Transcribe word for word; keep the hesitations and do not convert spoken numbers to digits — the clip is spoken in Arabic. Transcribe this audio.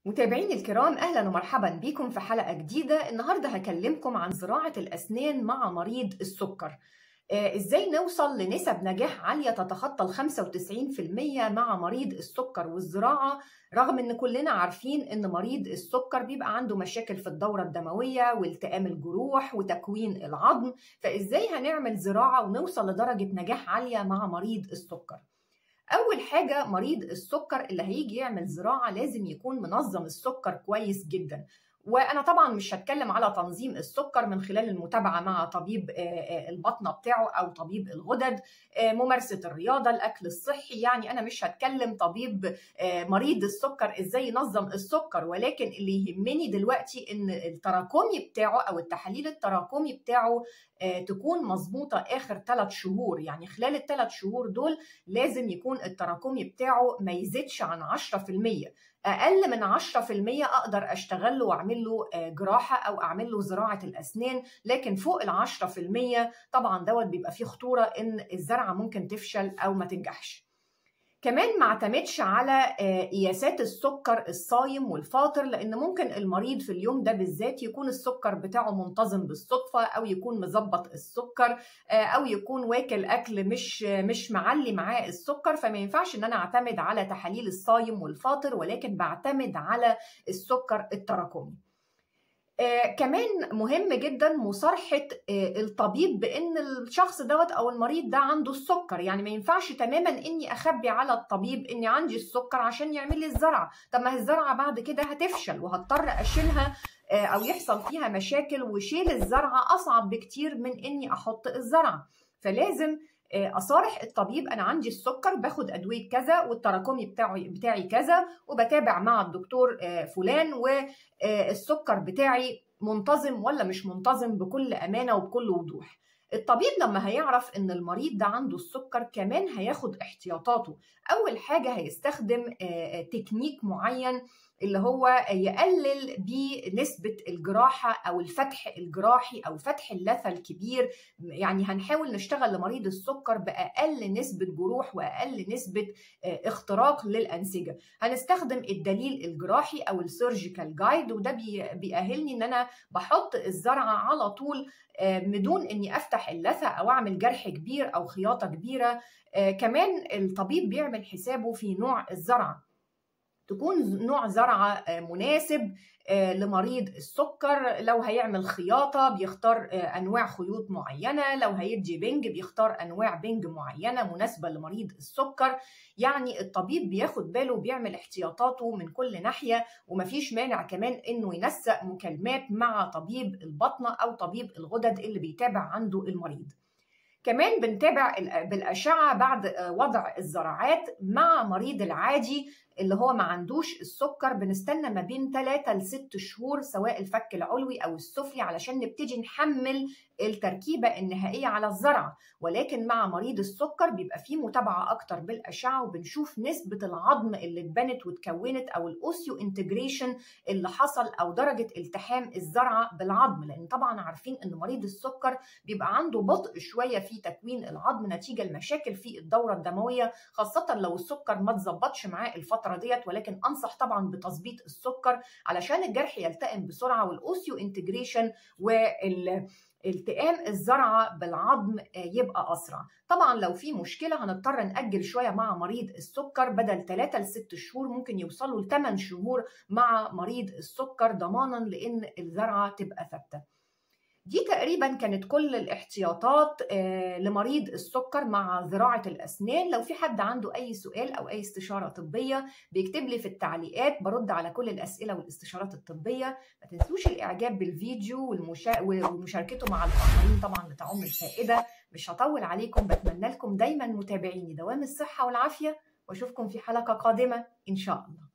متابعيني الكرام، أهلا ومرحبا بكم في حلقة جديدة. النهاردة هكلمكم عن زراعة الأسنان مع مريض السكر. آه، إزاي نوصل لنسب نجاح عالية تتخطى ال خمسة وتسعين بالمية مع مريض السكر والزراعة، رغم إن كلنا عارفين إن مريض السكر بيبقى عنده مشاكل في الدورة الدموية والتئام الجروح وتكوين العظم. فإزاي هنعمل زراعة ونوصل لدرجة نجاح عالية مع مريض السكر؟ أول حاجة، مريض السكر اللي هيجي يعمل زراعة لازم يكون منظم السكر كويس جدا. وأنا طبعا مش هتكلم على تنظيم السكر من خلال المتابعة مع طبيب البطنة بتاعه أو طبيب الغدد، ممارسة الرياضة، الأكل الصحي. يعني أنا مش هتكلم طبيب مريض السكر إزاي ينظم السكر، ولكن اللي يهمني دلوقتي إن التراكمي بتاعه أو التحاليل التراكمي بتاعه تكون مظبوطة آخر ثلاث شهور. يعني خلال الثلاث شهور دول لازم يكون التراكمي بتاعه ما يزيدش عن عشرة بالمية. أقل من عشرة بالمية أقدر أشتغل له وأعمل له جراحة أو أعمل له زراعة الأسنان، لكن فوق ال عشرة بالمية طبعا دوت بيبقى فيه خطورة إن الزرعة ممكن تفشل أو ما تنجحش. كمان ما اعتمدش على قياسات السكر الصايم والفاطر، لأن ممكن المريض في اليوم ده بالذات يكون السكر بتاعه منتظم بالصدفة، أو يكون مظبط السكر، أو يكون واكل أكل مش مش معلي معاه السكر. فما ينفعش إن أنا أعتمد على تحاليل الصايم والفاطر، ولكن بعتمد على السكر التراكمي. آه كمان مهم جدا مصارحة آه الطبيب بأن الشخص دوت أو المريض ده عنده السكر. يعني ما ينفعش تماما إني أخبي على الطبيب إني عندي السكر عشان يعمل لي الزرعة. طب ما هي الزرعة بعد كده هتفشل وهضطر أشيلها آه أو يحصل فيها مشاكل، وشيل الزرعة أصعب بكتير من إني أحط الزرعة. فلازم أصارح الطبيب أنا عندي السكر، باخد أدوية كذا والتراكمي بتاعي بتاعي كذا، وبتابع مع الدكتور فلان، والسكر بتاعي منتظم ولا مش منتظم بكل أمانة وبكل وضوح. الطبيب لما هيعرف إن المريض ده عنده السكر كمان هياخد احتياطاته. أول حاجة هيستخدم تكنيك معين اللي هو يقلل بنسبة الجراحة أو الفتح الجراحي أو فتح اللثة الكبير. يعني هنحاول نشتغل لمريض السكر بأقل نسبة جروح وأقل نسبة اختراق للأنسجة. هنستخدم الدليل الجراحي أو السيرجيكال جايد، وده بيأهلني إن أنا بحط الزرعة على طول بدون إني أفتح اللثة أو أعمل جرح كبير أو خياطة كبيرة. كمان الطبيب بيعمل حسابه في نوع الزرعة، تكون نوع زرعة مناسب لمريض السكر. لو هيعمل خياطة بيختار أنواع خيوط معينة، لو هيدي بنج بيختار أنواع بنج معينة مناسبة لمريض السكر. يعني الطبيب بياخد باله وبيعمل احتياطاته من كل ناحية، ومفيش مانع كمان إنه ينسق مكالمات مع طبيب البطنة أو طبيب الغدد اللي بيتابع عنده المريض. كمان بنتابع بالأشعة بعد وضع الزراعات مع مريض العادي اللي هو ما عندوش السكر. بنستنى ما بين ثلاثة لست شهور سواء الفك العلوي أو السفلي علشان نبتدي نحمل التركيبة النهائية على الزرعة. ولكن مع مريض السكر بيبقى فيه متابعة أكتر بالأشعة، وبنشوف نسبة العظم اللي اتبنت واتكونت أو الأوسيو انتجريشن اللي حصل أو درجة التحام الزرعة بالعظم، لأن طبعا عارفين إن مريض السكر بيبقى عنده بطء شوية في تكوين العظم نتيجة المشاكل في الدورة الدموية، خاصة لو السكر ما تظبطش معاه الفترة ديت. ولكن أنصح طبعا بتظبيط السكر علشان الجرح يلتئم بسرعة والأوسيو انتجريشن وال التئام الزرعة بالعظم يبقى أسرع. طبعا لو في مشكلة هنضطر نأجل شوية مع مريض السكر، بدل ثلاثة لست شهور ممكن يوصلوا لثمان شهور مع مريض السكر، ضمانا لأن الزرعة تبقى ثابتة. دي تقريبا كانت كل الاحتياطات لمريض السكر مع زراعة الأسنان. لو في حد عنده أي سؤال أو أي استشارة طبية بيكتب لي في التعليقات، برد على كل الأسئلة والاستشارات الطبية. ما تنسوش الإعجاب بالفيديو والمشا... ومشاركته مع الآخرين طبعا بتعم الفائدة. مش هطول عليكم، بتمنى لكم دايما متابعيني دوام الصحة والعافية، وأشوفكم في حلقة قادمة إن شاء الله.